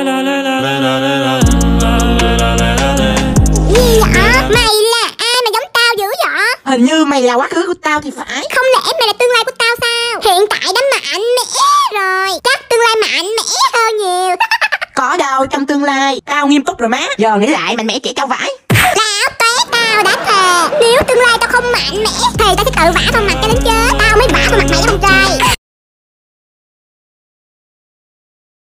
Gì vậy? Mày là ai mà giống tao dữ vậy? Hình như mày là quá khứ của tao thì phải. Không lẽ mày là tương lai của tao sao? Hiện tại đã mạnh mẽ rồi, chắc tương lai mạnh mẽ hơn nhiều. Có đâu, trong tương lai tao nghiêm túc rồi má. Giờ nghĩ lại mạnh mẽ chỉ trao vải. Lão tuế, tao đã thề nếu tương lai tao không mạnh mẽ thì tao sẽ tự vả vào mặt cho đến chơi.